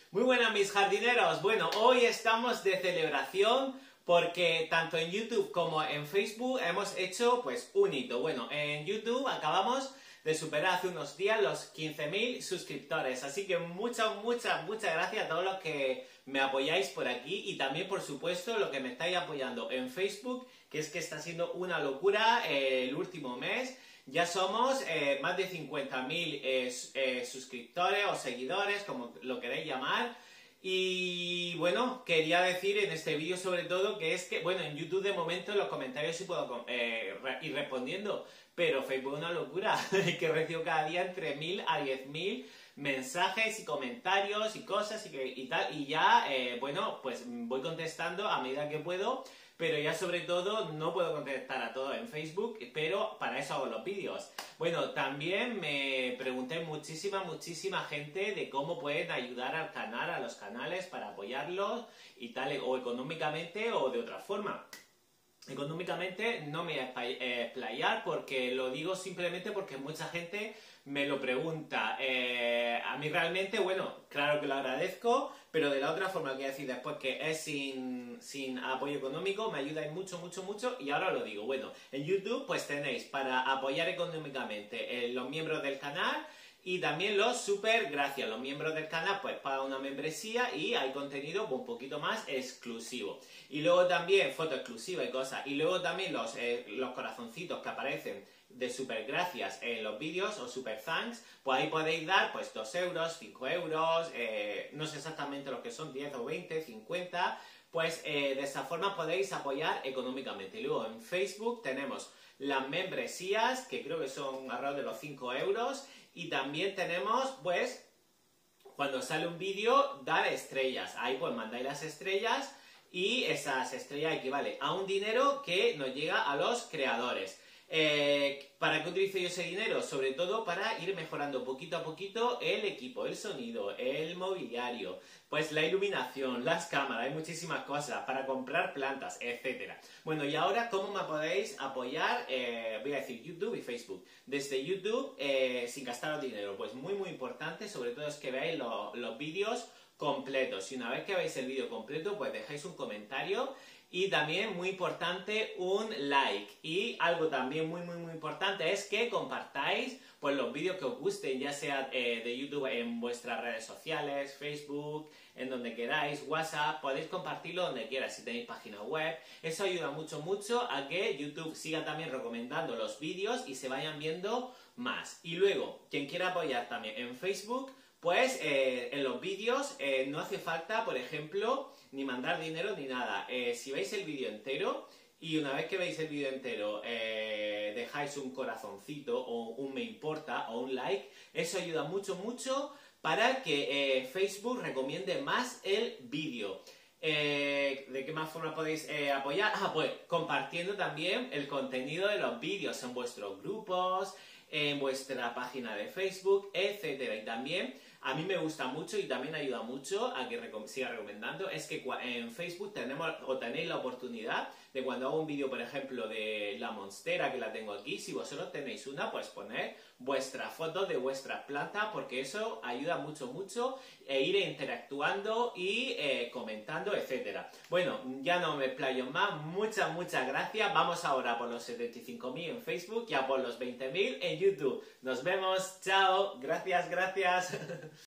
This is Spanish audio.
Muy buenas mis jardineros. Bueno, hoy estamos de celebración porque tanto en YouTube como en Facebook hemos hecho pues un hito. Bueno, en YouTube acabamos de superar hace unos días los 15.000 suscriptores. Así que muchas gracias a todos los que me apoyáis por aquí y también, por supuesto, los que me estáis apoyando en Facebook, que es que está siendo una locura el último mes. Ya somos más de 50.000 suscriptores o seguidores, como lo queréis llamar. Y bueno, quería decir en este vídeo sobre todo que es que, bueno, en YouTube de momento en los comentarios sí puedo ir respondiendo, pero Facebook es una locura, que recibo cada día entre 1.000 a 10.000 mensajes y comentarios y cosas y tal, y ya, bueno, pues voy contestando a medida que puedo, pero ya sobre todo no puedo contestar a todo en Facebook, pero para eso hago los vídeos. Bueno, también me pregunté muchísima gente de cómo pueden ayudar al canal, a los canales, para apoyarlos y tal, o económicamente o de otra forma. Económicamente no me voy a explayar porque lo digo simplemente porque mucha gente me lo pregunta. A mí realmente, bueno, claro que lo agradezco, pero de la otra forma que voy a decir después que es sin apoyo económico, me ayudáis mucho y ahora lo digo. Bueno, en YouTube pues tenéis para apoyar económicamente los miembros del canal. Y también los super gracias. Los miembros del canal pues pagan una membresía y hay contenido un poquito más exclusivo. Y luego también foto exclusiva y cosas. Y luego también los corazoncitos que aparecen de super gracias en los vídeos o super thanks, pues ahí podéis dar pues 2 euros, 5 euros, no sé exactamente lo que son, 10 o 20, 50, pues de esa forma podéis apoyar económicamente. Y luego en Facebook tenemos las membresías, que creo que son alrededor de los 5 euros, y también tenemos, pues, cuando sale un vídeo, dar estrellas. Ahí pues mandáis las estrellas y esas estrellas equivalen a un dinero que nos llega a los creadores. ¿Para qué utilizo yo ese dinero? Sobre todo para ir mejorando poquito a poquito el equipo, el sonido, el mobiliario, pues la iluminación, las cámaras, hay muchísimas cosas, para comprar plantas, etcétera. Bueno, y ahora, ¿cómo me podéis apoyar? Voy a decir YouTube y Facebook. Desde YouTube, sin gastaros dinero, pues muy importante, sobre todo es que veáis los vídeos completos. Y una vez que veáis el vídeo completo, pues dejáis un comentario. Y también, muy importante, un like. Y algo también muy importante es que compartáis pues, los vídeos que os gusten, ya sea de YouTube en vuestras redes sociales, Facebook, en donde queráis, WhatsApp, podéis compartirlo donde quieras, si tenéis página web. Eso ayuda mucho a que YouTube siga también recomendando los vídeos y se vayan viendo más. Y luego, quien quiera apoyar también en Facebook, pues en los vídeos no hace falta, por ejemplo, ni mandar dinero ni nada. Si veis el vídeo entero y una vez que veis el vídeo entero dejáis un corazoncito o un me importa o un like, eso ayuda mucho para que Facebook recomiende más el vídeo. ¿De qué más forma podéis apoyar? Pues compartiendo también el contenido de los vídeos en vuestros grupos, en vuestra página de Facebook, etcétera. Y también a mí me gusta mucho y también ayuda mucho a que siga recomendando, es que en Facebook tenéis la oportunidad de cuando hago un vídeo, por ejemplo, de la monstera, que la tengo aquí, si vosotros tenéis una, pues poner vuestras fotos de vuestras plantas, porque eso ayuda mucho e ir interactuando y comentando, etcétera. Bueno, ya no me explayo más, muchas gracias. Vamos ahora por los 75.000 en Facebook y a por los 20.000 en YouTube. Nos vemos, chao, gracias